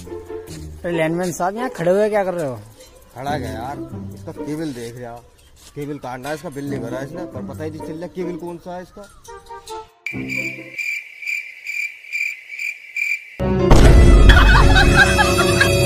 LAN MAN साहब यहाँ खड़े हुए क्या कर रहे हो? खड़ा गया यार, इसका केबल देख रहा, केबल काटना है इसका, बिल नहीं भरा इसने, पर पता ही नहीं चल रहा केबल कौन सा है इसका।